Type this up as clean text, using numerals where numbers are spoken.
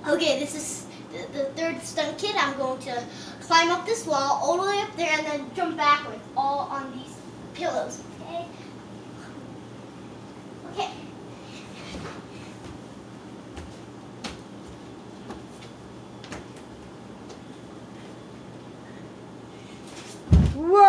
Okay, this is the third stunt kit. I'm going to climb up this wall all the way up there and then jump backwards, all on these pillows. Okay. Okay. Whoa!